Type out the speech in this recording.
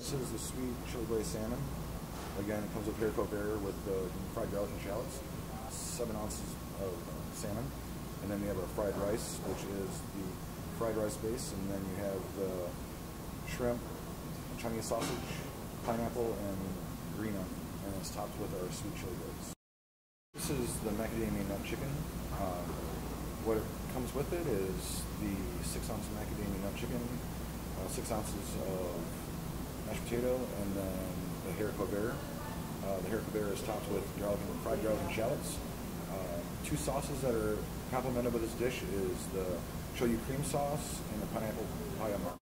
This is the sweet chili glazed salmon. Again, it comes with haricot bear with fried garlic and shallots. 7 ounces of salmon. And then we have our fried rice, which is the fried rice base. And then you have the shrimp, Chinese sausage, pineapple, and green onion. And it's topped with our sweet chili glaze. This is the Macadamia Nut Chicken. What it comes with it is the 6-ounce Macadamia Nut Chicken, 6 ounces of mashed potato, and then the haricot bear. The haricot bear is topped with fried garlic and shallots. 2 sauces that are complemented with this dish is the shoyu cream sauce and the pineapple-papaya marmalade.